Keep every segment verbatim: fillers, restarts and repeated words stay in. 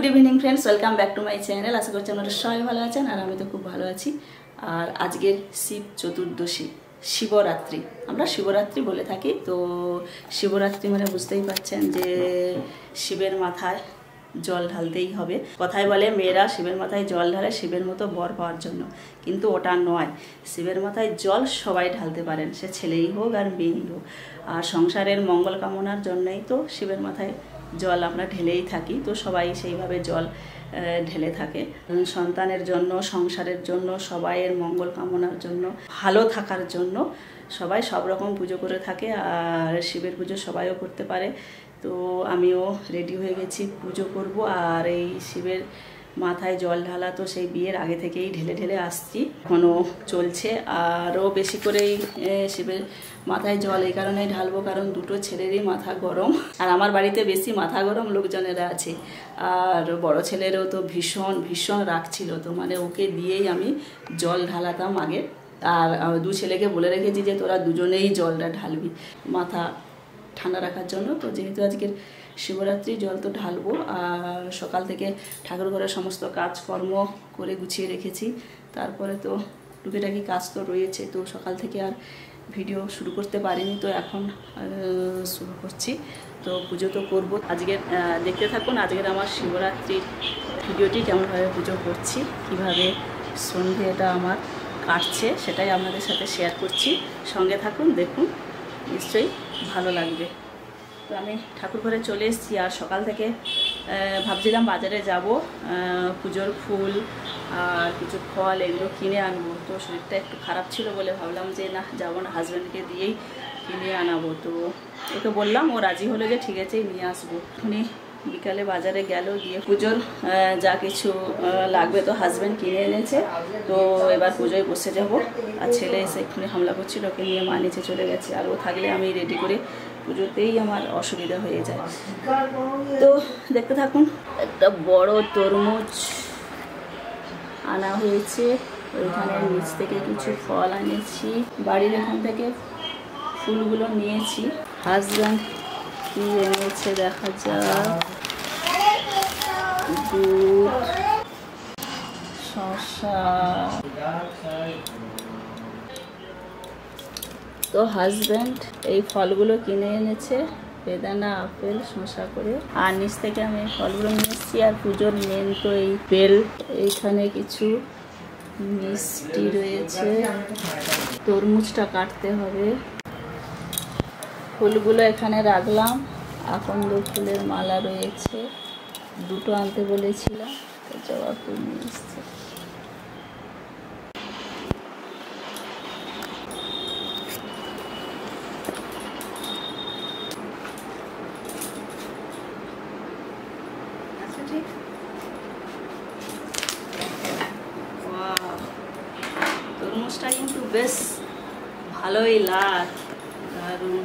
Good evening friends, welcome back to my channel. আশা করছি আপনারা সবাই ভালো আছেন আর আমি তো খুব ভালো আছি। আর আজকের শিব চতুর্দশী, শিবরাত্রি, আমরা শিবরাত্রি বলে থাকি। তো শিবরাত্রি মানে বুঝতেই পারছেন যে শিবের মাথায় জল ঢালতেই হবে। কথায় বলে মেয়েরা শিবের মাথায় জল ঢালে শিবের মতো বর পাওয়ার জন্য, কিন্তু ওটা নয়। শিবের মাথায় জল সবাই ঢালতে পারেন, সে ছেলেই হোক আর মেয়েই হোক। আর সংসারের মঙ্গল কামনার জন্যই তো শিবের মাথায় জল আমরা ঢেলেই থাকি। তো সবাই সেইভাবে জল ঢেলে থাকে সন্তানের জন্য, সংসারের জন্য, সবাইয়ের মঙ্গল কামনার জন্য, ভালো থাকার জন্য সবাই সব রকম পুজো করে থাকে। আর শিবের পুজো সবাইও করতে পারে। তো আমিও রেডি হয়ে গেছি, পুজো করব। আর এই শিবের মাথায় জল ঢালা তো সেই বিয়ের আগে থেকেই ঢেলে ঢেলে আসছি, এখনও চলছে। আরও বেশি করেই শিবের মাথায় জল এই কারণেই ঢালবো কারণ দুটো ছেলেরই মাথা গরম। আর আমার বাড়িতে বেশি মাথা গরম লোকজনেরা আছে। আর বড় ছেলেরও তো ভীষণ ভীষণ রাগ ছিল, তো মানে ওকে দিয়েই আমি জল ঢালাতাম আগে। আর দু ছেলেকে বলে রেখেছি যে তোরা দুজনেই জলটা ঢালবি মাথা ঠান্ডা রাখার জন্য। তো যেহেতু আজকের শিবরাত্রি, জল তো ঢালবো। আর সকাল থেকে ঠাকুর ঘরের সমস্ত কাজকর্ম করে গুছিয়ে রেখেছি। তারপরে তো টুকিটাকি কাজ তো রয়েছে, তো সকাল থেকে আর ভিডিও শুরু করতে পারিনি, তো এখন শুরু করছি। তো পুজো তো করবো আজকের, দেখতে থাকুন আজকের আমার শিবরাত্রির ভিডিওটি, কেমনভাবে পুজো করছি, কিভাবে সন্ধেটা আমার কাটছে সেটাই আপনাদের সাথে শেয়ার করছি। সঙ্গে থাকুন, দেখুন, নিশ্চয়ই ভালো লাগবে। তো আমি ঠাকুর ঘরে চলে এসেছি। আর সকাল থেকে ভাবছিলাম বাজারে যাব, পুজোর ফুল আর কিছু ফল এগুলো কিনে আনবো। তো শরীরটা একটু খারাপ ছিল বলে ভাবলাম যে না, যাবো না, হাজব্যান্ডকে দিয়েই কিনে আনাবো। তো ওকে বললাম, ও রাজি হলো যে ঠিক আছে নিয়ে আসবো। এখনই বিকালে বাজারে গেল, গিয়ে পুজোর যা কিছু লাগবে তো হাজব্যান্ড কিনে এনেছে। তো এবার পুজোয় বসে যাব। আর ছেলে এসে এক্ষুনি হামলা করছিল, ওকে নিয়ে মা নিচে চলে গেছে। আর ও থাকলে আমি রেডি করে পুজোতেই আমার অসুবিধা হয়ে যায়। তো দেখতে থাকুন। একটা বড় তরমুজ আনা হয়েছে, ওইখানে নিচ থেকে কিছু ফল আনেছি, বাড়ির এখান থেকে ফুলগুলো নিয়েছি। হাজব্যান্ড কি এনেছে দেখা যাক, দুধ, শসা। তো হাজব্যান্ড এই ফলগুলো কিনে এনেছে, বেদানা, আপেল, শসা করে। আর নিচ থেকে আমি এই ফলগুলো নিয়ে এসেছি। আর পুজোর মেন তো এই বেল, এইখানে কিছু মিষ্টি রয়েছে, তরমুজটা কাটতে হবে। ফুলগুলো এখানে রাখলাম, আকন্দ ফুলের মালা রয়েছে, দুটো আনতে বলেছিলাম, জবা ফুল নিয়ে এসছে। তরমুজটা কিন্তু বেশ ভালোই লাল, দারুণ।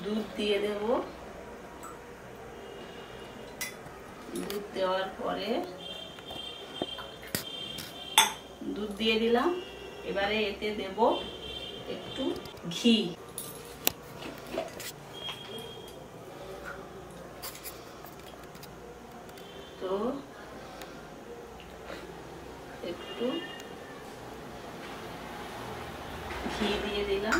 দুধ দিয়ে দেব। দুধ দেওয়ার পরে দুধ দিয়ে দিলাম। এবারে এতে দেব একটু ঘি। তো একটু ঘি দিয়ে দিলাম।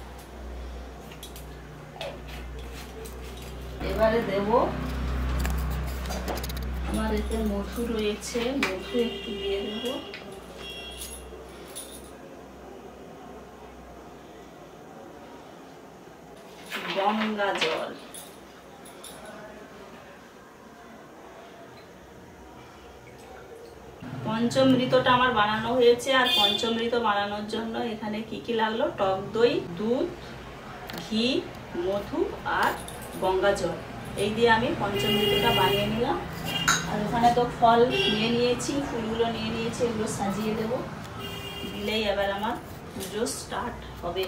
এবারে দেব আমার এতে মধু রয়েছে, মধু একটু দিয়ে দেব। গঙ্গা জল, পঞ্চমৃতটা আমার বানানো হয়েছে। আর পঞ্চমৃত বানানোর জন্য এখানে কি কি লাগলো, টক দই, দুধ, ঘি, মধু আর গঙ্গা জল, এই দিয়ে আমি পঞ্চমৃতটা বানিয়ে নিলাম। আর ওখানে তো ফল নিয়ে নিয়েছি, ফুলগুলো নিয়ে নিয়েছি, এগুলো সাজিয়ে দেব। দিলেই এবার আমার পুজো স্টার্ট হবে।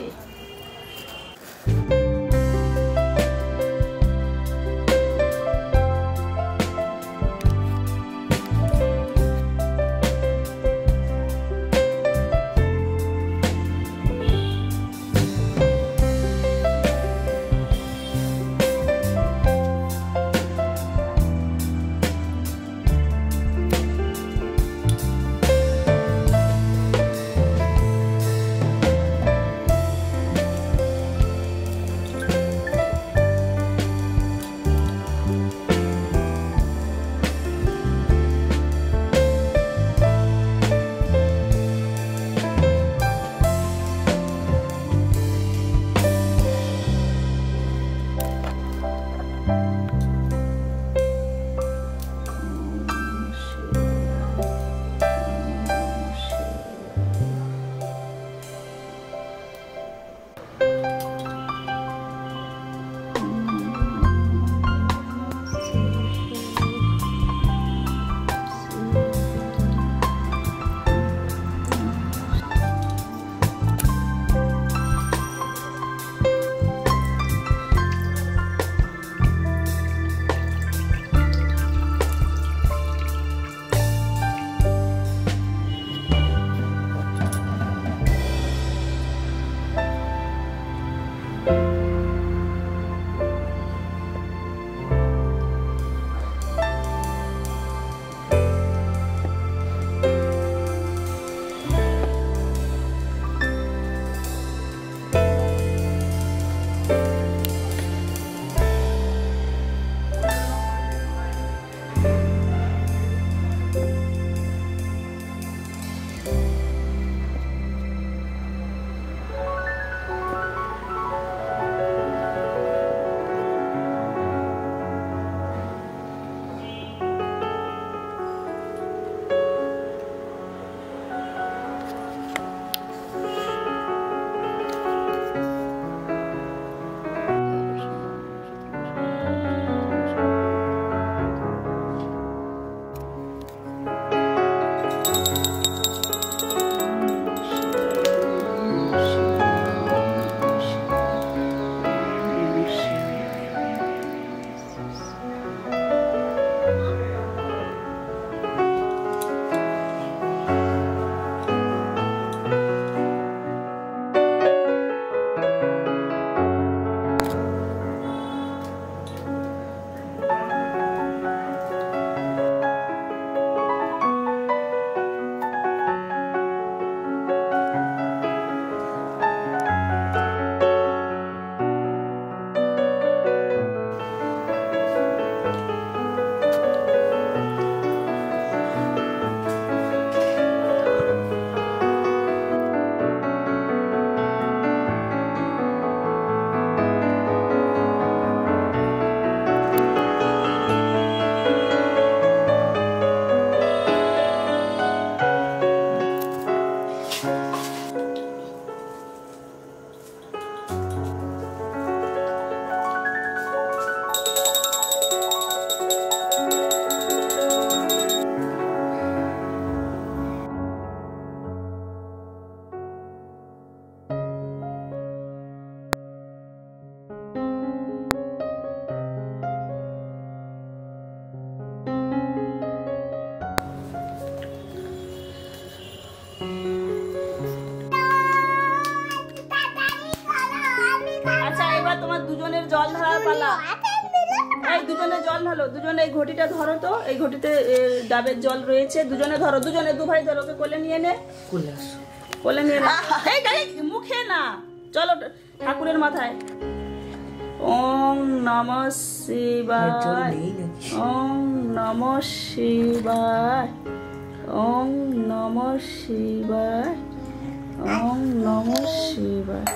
আচ্ছা এবার তোমার দুজনের জল ঢালার পালা। এই দুজনে জল ঢালো, দুজনে এই ঘটিটা ধরো তো, এই ঘটিতে ডাবের জল রয়েছে, দুজনে ধরো, দুজনে দু ভাই ধরো, ওকে কোলে নিয়ে নে, কোলে নিয়ে নে। এই গাই মুখে না, চলো ঠাকুরের মাথায়। ওম নমঃ শিবায়, ওম নমঃ শিবায়, ওম নমঃ শিবায়, ওম নমঃ শিবায়।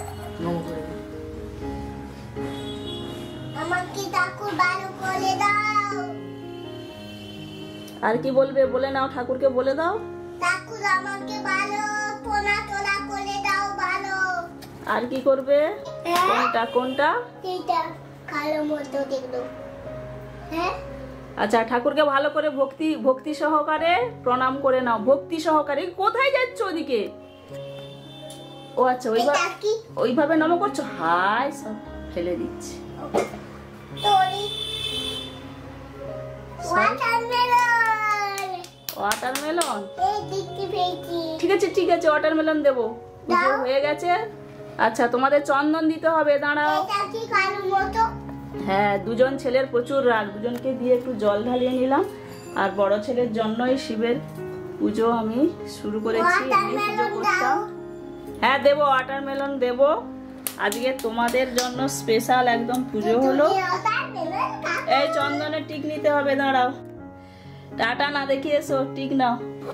আমাকে ঠাকুর ভালো করে দাও। আর কি বলবে বলে নাও, ঠাকুরকে বলে দাও। ঠাকুর আমাকে ভালো পোনা তোলা করে দাও ভালো। আর কি করবে? কোনটা কোনটা? এইটা কালো মতো দেখলো। হ্যাঁ আচ্ছা ঠাকুরকে ভালো করে ভক্তি ভক্তি সহকারে প্রণাম করে নাও, ভক্তি সহকারে। কোথায় যাচ্ছ ওদিকে? ও আচ্ছা ওইভাবে ওইভাবে নম করছো, হাই সব ফেলে দিচ্ছি। ওয়াটারমেলন, ঠিক আছে ঠিক আছে ওয়াটারমেলন দেবো, পুজো হয়ে গেছে। আচ্ছা তোমাদের চন্দন দিতে হবে, দাঁড়াও। হ্যাঁ দুজন ছেলের প্রচুর রাগ, দুজনকে দিয়ে একটু জল ঢালিয়ে নিলাম। আর বড় ছেলের জন্যই শিবের পুজো আমি শুরু করেছি, আমি পুজো করতাম। হ্যাঁ দেবো, ওয়াটারমেলন দেবো। আজকে তোমাদের জন্য স্পেশাল একদম পুজো হলো। এই চন্দনের টিক নিতে হবে, দাঁড়াও। টাটা না দেখি এসো, টিক নাও।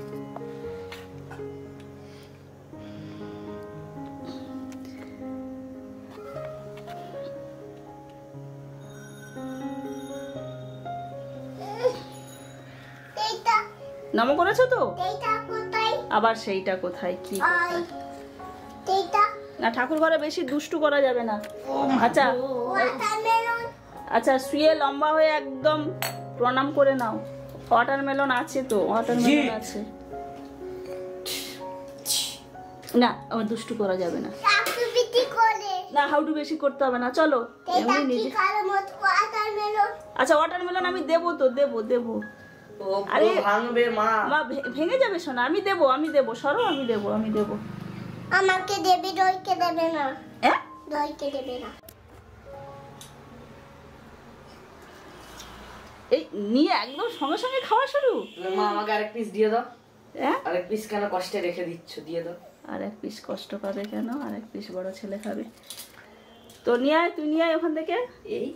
নম করেছো তো? আবার সেইটা কোথায়? কি না ঠাকুর ঘরে বেশি দুষ্টু করা যাবে না। আচ্ছা আচ্ছা শুয়ে লম্বা হয়ে একদম প্রণাম করে নাও। ওয়াটারমেলন আছে তো, ওয়াটারমেলন আছে না, আমার দুষ্টু করা যাবে না। না হাউডু বেশি করতে হবে না, চলো এমনি নিজে। আচ্ছা ওয়াটারমেলন আমি দেবো তো, দেবো দেবো। আরে ভাঙবে মা, মা ভেঙে যাবে শোনা, আমি দেবো আমি দেবো, সরো আমি দেবো আমি দেবো। আমাকে দেবে, দইকে দেবে না। হ্যাঁ দইকে দেবে না। এই নিয়ে একদম সঙ্গে সঙ্গে খাওয়া শুরু। মা আমাকে আরেক পিস দিয়ে দাও। হ্যাঁ আরেক পিস কেন কষ্টে রেখে দিচ্ছ, দিয়ে দাও। আরেক পিস কষ্ট পাবে কেন, আরেক পিস বড় ছেলে খাবে তো। নিয়ে আয়, তুই নিয়ে আয় ওখান থেকে। এই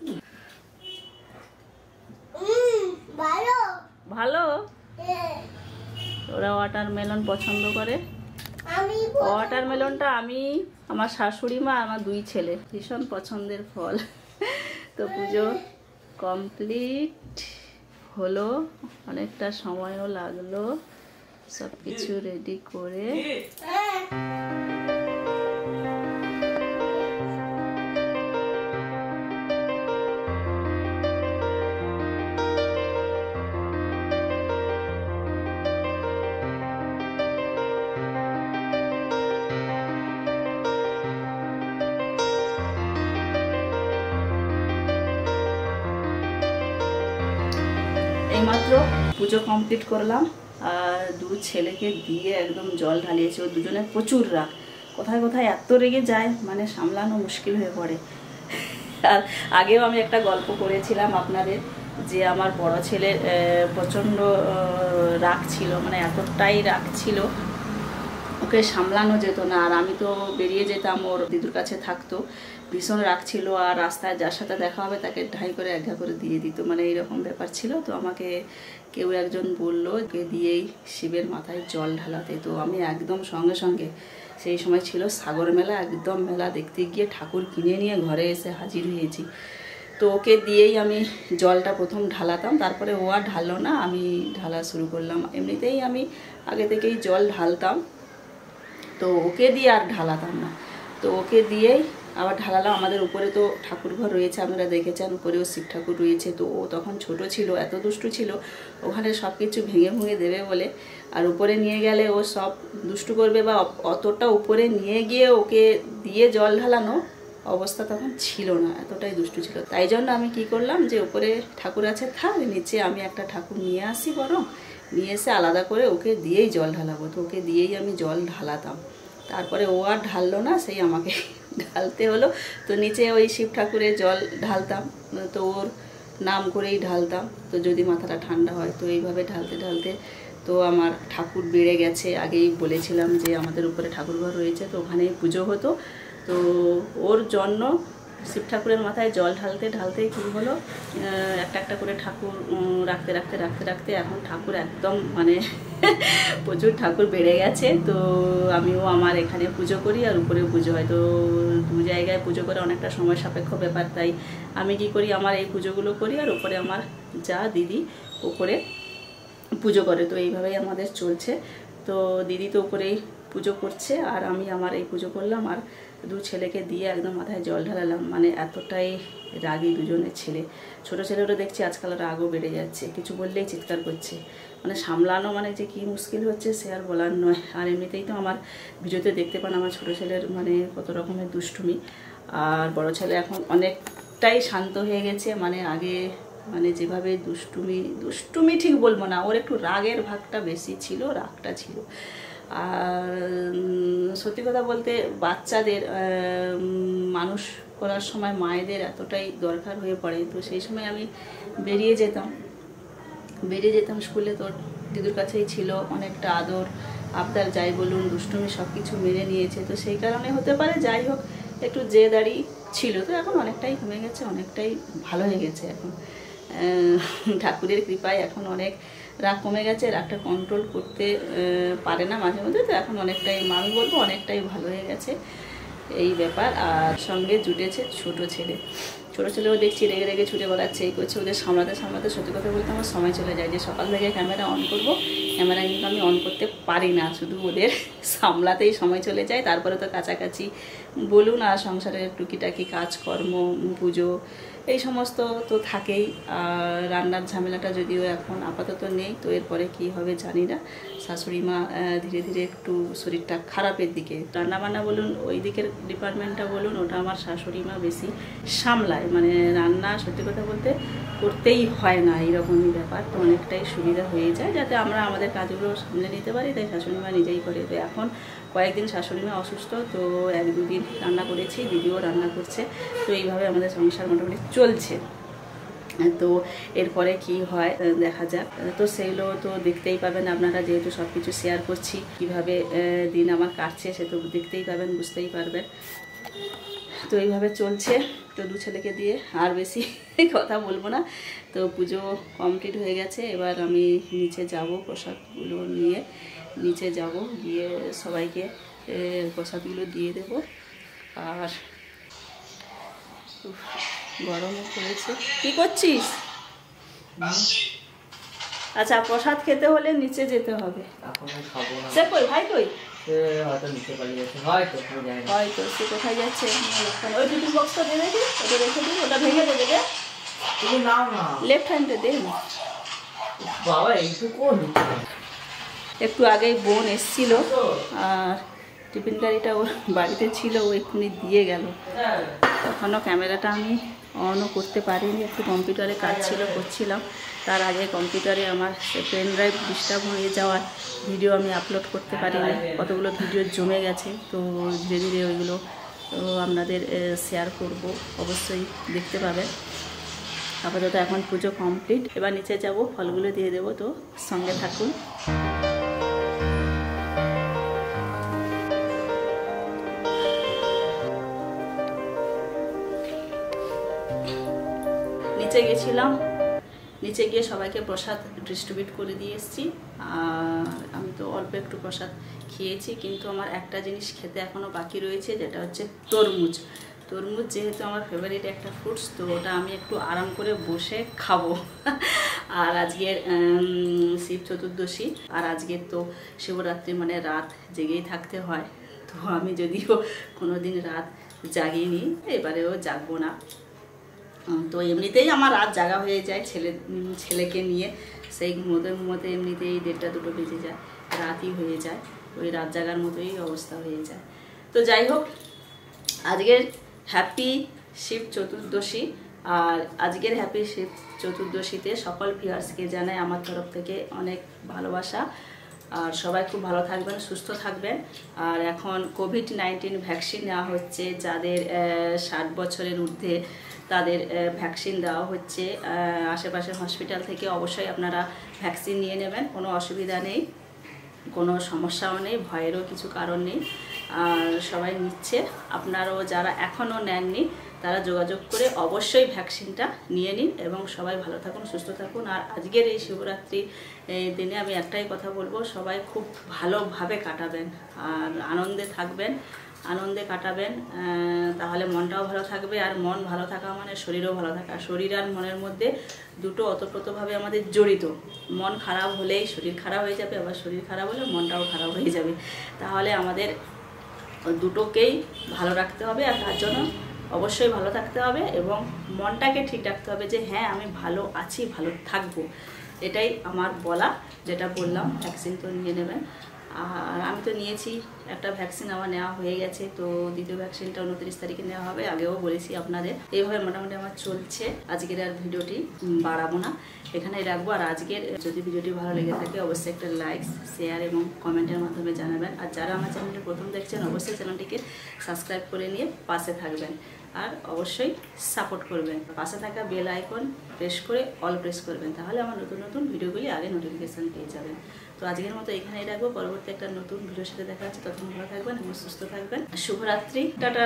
ভালো ভালো, ওরা ওয়াটারমেলন পছন্দ করে। আমি ওয়াটারমেলনটা আমি, আমার শাশুড়ি মা, আমার দুই ছেলে ভীষণ পছন্দের ফল। তো পুজো কমপ্লিট হলো, অনেকটা সময়ও লাগলো সব কিছু রেডি করে। এইমাত্র পুজো কমপ্লিট করলাম, আর দু ছেলেকে দিয়ে একদম জল ঢালিয়েছে। ও দুজনের প্রচুর রাগ, কোথায় কোথায় এত রেগে যায় মানে সামলানো মুশকিল হয়ে পড়ে। আর আগেও আমি একটা গল্প করেছিলাম আপনাদের, যে আমার বড় ছেলের প্রচণ্ড রাগ ছিল, মানে এতটাই রাগ ছিল ওকে সামলানো যেত না। আর আমি তো বেরিয়ে যেতাম, ওর দিদুর কাছে থাকতো, ভীষণ রাগ ছিল। আর রাস্তায় যার সাথে দেখা হবে তাকে ঢাই করে একঘা করে দিয়ে দিত, মানে এইরকম ব্যাপার ছিল। তো আমাকে কেউ একজন বললো কে দিয়েই শিবের মাথায় জল ঢালাতে। তো আমি একদম সঙ্গে সঙ্গে, সেই সময় ছিল সাগর মেলা, একদম মেলা দেখতে গিয়ে ঠাকুর কিনে নিয়ে ঘরে এসে হাজির হয়েছি। তো ওকে দিয়েই আমি জলটা প্রথম ঢালাতাম, তারপরে ও আর ঢাললো না, আমি ঢালা শুরু করলাম। এমনিতেই আমি আগে থেকেই জল ঢালতাম, তো ওকে দিয়ে আর ঢালাতাম না। তো ওকে দিয়েই আবার ঢালালাম। আমাদের উপরে তো ঠাকুর ঘর রয়েছে, আপনারা দেখেছেন, উপরেও শিব ঠাকুর রয়েছে। তো ও তখন ছোট ছিল, এত দুষ্টু ছিল, ওখানে সব কিছু ভেঙে ভেঙে দেবে বলে। আর উপরে নিয়ে গেলে ও সব দুষ্টু করবে, বা অতটা উপরে নিয়ে গিয়ে ওকে দিয়ে জল ঢালানো অবস্থা তখন ছিল না, এতটাই দুষ্টু ছিল। তাই জন্য আমি কি করলাম, যে উপরে ঠাকুর আছে থাক, নিচে আমি একটা ঠাকুর নিয়ে আসি, বরং নিয়ে এসে আলাদা করে ওকে দিয়েই জল ঢালাবো। তো ওকে দিয়েই আমি জল ঢালাতাম। তারপরে ও আর ঢাললো না, সেই আমাকে ঢালতে হলো। তো নিচে ওই শিব ঠাকুরের জল ঢালতাম, তো ওর নাম করেই ঢালতাম। তো যদি মাথাটা ঠান্ডা হয় তো এইভাবে ঢালতে ঢালতে তো আমার ঠাকুর বেড়ে গেছে। আগেই বলেছিলাম যে আমাদের উপরে ঠাকুরঘর রয়েছে, তো ওখানেই পুজো হতো। তো ওর জন্য শিব ঠাকুরের মাথায় জল ঢালতে ঢালতে কী হলো, একটা একটা করে ঠাকুর রাখতে রাখতে রাখতে রাখতে এখন ঠাকুর একদম মানে প্রচুর ঠাকুর বেড়ে গেছে। তো আমিও আমার এখানে পুজো করি আর উপরেও পুজো হয়, তো দু জায়গায় পুজো করে অনেকটা সময় সাপেক্ষ ব্যাপার। তাই আমি কি করি, আমার এই পুজোগুলো করি আর উপরে আমার যা দিদি উপরে পুজো করে। তো এইভাবেই আমাদের চলছে। তো দিদি তো উপরেই পুজো করছে আর আমি আমার এই পুজো করলাম আর দু ছেলেকে দিয়ে একদম মাথায় জল ঢালালাম। মানে এতটাই রাগী দুজনের ছেলে। ছোট ছেলেরও দেখছি আজকাল রাগও বেড়ে যাচ্ছে, কিছু বললেই চিৎকার করছে। মানে সামলানো মানে যে কি মুশকিল হচ্ছে সে আর বলার নয়। আর এমনিতেই তো আমার ভিডিওতে দেখতে পান আমার ছোট ছেলের মানে কত রকমের দুষ্টুমি। আর বড় ছেলে এখন অনেকটাই শান্ত হয়ে গেছে। মানে আগে মানে যেভাবে দুষ্টুমি দুষ্টুমি ঠিক বলবো না, ওর একটু রাগের ভাগটা বেশি ছিল, রাগটা ছিল। আর সত্যি কথা বলতে বাচ্চাদের মানুষ করার সময় মায়েদের এতটাই দরকার হয়ে পড়ে। তো সেই সময় আমি বেরিয়ে যেতাম বেরিয়ে যেতাম স্কুলে, তোর দিদুর কাছেই ছিল, অনেকটা আদর আবদার যাই বলুন দুষ্টুমি সব কিছু মেনে নিয়েছে। তো সেই কারণে হতে পারে, যাই হোক একটু জেদারি ছিল। তো এখন অনেকটাই কমে গেছে, অনেকটাই ভালো হয়ে গেছে এখন ঠাকুরের কৃপায়। এখন অনেক রাগ কমে গেছে, রাগটা কন্ট্রোল করতে পারে না মাঝে মধ্যে। তো এখন অনেকটাই আমি বলবো অনেকটাই ভালো হয়ে গেছে এই ব্যাপার। আর সঙ্গে জুটেছে ছোট ছেলে। ছোটো ছেলেও দেখছি রেগে রেগে ছুটে বেড়াচ্ছে, এই করছে। ওদের সামলাতে সামলাতে সত্যি কথা বলতে আমার সময় চলে যায়। যে সকাল থেকে ক্যামেরা অন করব, ক্যামেরা কিন্তু আমি অন করতে পারি না, শুধু ওদের সামলাতেই সময় চলে যায়। তারপরে তো কাছাকাছি বলুন আর সংসারের টুকিটাকি কাজকর্ম, পুজো, এই সমস্ত তো থাকেই। আর রান্নার ঝামেলাটা যদিও এখন আপাতত নেই, তো এরপরে কি হবে জানি না। শাশুড়ি মা ধীরে ধীরে একটু শরীরটা খারাপের দিকে, রান্নাবান্না বলুন ওই দিকের ডিপার্টমেন্টটা বলুন ওটা আমার শাশুড়ি মা বেশি সামলায়। মানে রান্না সত্যি কথা বলতে করতেই হয় না, এইরকমই ব্যাপার। তো অনেকটাই সুবিধা হয়ে যায় যাতে আমরা আমাদের কাজগুলো সামলে নিতে পারি, তাই শাশুড়ি মা নিজেই করে। তো এখন কয়েকদিন শাশুড়ি মা অসুস্থ, তো এক দুদিন রান্না করেছি, দিদিও রান্না করছে। তো এইভাবে আমাদের সংসার মোটামুটি চলছে। তো এরপরে কি হয় দেখা যাক। তো সেগুলো তো দেখতেই পাবেন আপনারা, যেহেতু সব কিছু শেয়ার করছি। কিভাবে দিন আমার কাটছে সে তো দেখতেই পাবেন, বুঝতেই পারবেন। তো এইভাবে চলছে। তো দু ছেলেকে দিয়ে আর বেশি কথা বলবো না। তো পুজো কমপ্লিট হয়ে গেছে, এবার আমি নিচে যাব, প্রসাদগুলো নিয়ে নিচে যাব, গিয়ে সবাইকে প্রসাদগুলো দিয়ে দেব। আর গরমও পড়েছে। কি করছিস? আচ্ছা, প্রসাদ খেতে হলে নিচে যেতে হবে। সে কই ভাই, কই হয়তো সে কোথায় যাচ্ছে? ওই টিফিন বক্সটা দিয়ে দেখি, ওটা রেখে দিই, ওটা ভেঙে দেবে রে, লেফট হ্যান্ডে দে। একটু আগেই বোন এসছিল আর টিফিন গাড়িটা ওর বাড়িতে ছিল, ও এক্ষুনি দিয়ে গেল। তখনও ক্যামেরাটা আমি অনও করতে পারিনি, একটু কম্পিউটারে কাজ ছিল, করছিলাম। তার আগে কম্পিউটারে আমার পেন ড্রাইভ ডিস্টার্ব হয়ে যাওয়ার ভিডিও আমি আপলোড করতে পারিনি। কতগুলো ভিডিও জমে গেছে, তো ধীরে ধীরে ওইগুলো আপনাদের শেয়ার করব, অবশ্যই দেখতে পাবেন। আপাতত এখন পুজো কমপ্লিট, এবার নিচে যাব, ফলগুলো দিয়ে দেবো। তো সঙ্গে থাকুন। নিচে গেছিলাম, নিচে গিয়ে সবাইকে প্রসাদ ডিস্ট্রিবিউট করে দিয়ে এসেছি। আর আমি তো অল্প একটু প্রসাদ খেয়েছি, কিন্তু আমার একটা জিনিস খেতে এখনও বাকি রয়েছে, যেটা হচ্ছে তরমুজ। তরমুজ যেহেতু আমার ফেভারিট একটা ফ্রুটস, তো ওটা আমি একটু আরাম করে বসে খাবো। আর আজকের শিব চতুর্দশী, আর আজকের তো শিবরাত্রি, মানে রাত জেগেই থাকতে হয়। তো আমি যদিও কোনো দিন রাত জাগিনি, এবারেও জাগবো না। তো এমনিতেই আমার রাত জাগা হয়ে যায় ছেলে ছেলেকে নিয়ে, সেই ঘুমোতে ঘুমোতে এমনিতেই দেড়টা দুটো বেজে যায়, রাতই হয়ে যায়, ওই রাত জাগার মতোই অবস্থা হয়ে যায়। তো যাই হোক, আজকের হ্যাপি শিব চতুর্দশী। আর আজকের হ্যাপি শিব চতুর্দশীতে সকল ভিউয়ার্সকে জানাই আমার তরফ থেকে অনেক ভালোবাসা আর সবাই খুব ভালো থাকবেন, সুস্থ থাকবেন। আর এখন কোভিড নাইন্টিন ভ্যাকসিন নেওয়া হচ্ছে, যাদের ষাট বছরের ঊর্ধ্বে তাদের ভ্যাকসিন দেওয়া হচ্ছে। আশেপাশের হসপিটাল থেকে অবশ্যই আপনারা ভ্যাকসিন নিয়ে নেবেন, কোনো অসুবিধা নেই, কোনো সমস্যাও নেই, ভয়েরও কিছু কারণ নেই। আর সবাই নিচ্ছে, আপনারাও যারা এখনও নেননি তারা যোগাযোগ করে অবশ্যই ভ্যাকসিনটা নিয়ে নিন এবং সবাই ভালো থাকুন, সুস্থ থাকুন। আর আজকের এই শিবরাত্রি দিনে আমি একটাই কথা বলবো, সবাই খুব ভালোভাবে কাটাবেন আর আনন্দে থাকবেন, আনন্দে কাটাবেন, তাহলে মনটাও ভালো থাকবে। আর মন ভালো থাকা মানে শরীরও ভালো থাকা। শরীর আর মনের মধ্যে দুটো ওতপ্রোতভাবে আমাদের জড়িত। মন খারাপ হলেই শরীর খারাপ হয়ে যাবে, আবার শরীর খারাপ হলে মনটাও খারাপ হয়ে যাবে। তাহলে আমাদের দুটোকেই ভালো রাখতে হবে, আর তার জন্য অবশ্যই ভালো থাকতে হবে এবং মনটাকে ঠিক রাখতে হবে যে হ্যাঁ আমি ভালো আছি, ভালো থাকবো। এটাই আমার বলা, যেটা বললাম। ভ্যাকসিন তো নিয়ে নেবেন। আর আমি তো নিয়েছি, একটা ভ্যাকসিন আমার নেওয়া হয়ে গেছে, তো দ্বিতীয় ভ্যাকসিনটা উনত্রিশ তারিখে নেওয়া হবে। আগেও বলেছি আপনাদের। এইভাবে মোটামুটি আমার চলছে। আজকের আর ভিডিওটি বাড়াবো না, এখানেই রাখবো। আর আজকের যদি ভিডিওটি ভালো লেগে থাকে অবশ্যই একটা লাইক, শেয়ার এবং কমেন্টের মাধ্যমে জানাবেন। আর যারা আমার চ্যানেলটি প্রথম দেখছেন অবশ্যই চ্যানেলটিকে সাবস্ক্রাইব করে নিয়ে পাশে থাকবেন আর অবশ্যই সাপোর্ট করবেন। পাশে থাকা বেল আইকন প্রেস করে অল প্রেস করবেন, তাহলে আমার নতুন নতুন ভিডিওগুলি আগে নোটিফিকেশান পেয়ে যাবেন। তো আজকের মতো এখানেই রাখবো, পরবর্তী একটা নতুন ভিডিওর সাথে দেখা হচ্ছে। তখন ভালো থাকবেন এবং সুস্থ থাকবেন। শুভরাত্রি, টাটা।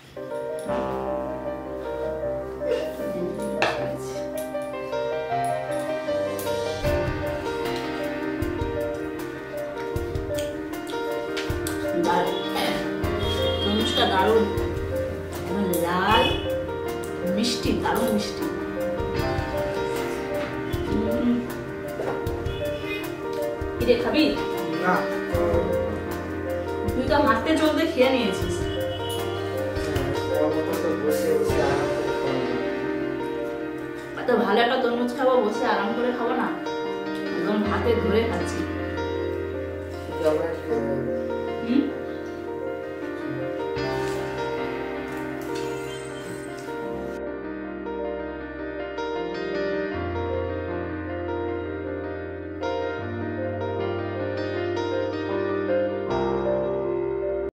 তরমুজটা দারুণ, লাল, মিষ্টি, দারুণ মিষ্টি। কি রে, খাবি? তুই তো হাঁটতে চলতে খেয়ে নিয়েছিস। এত ভালো একটা তরমুজ খাবো, বসে আরাম করে খাবো না, একদম হাতে ধরে খাচ্ছি।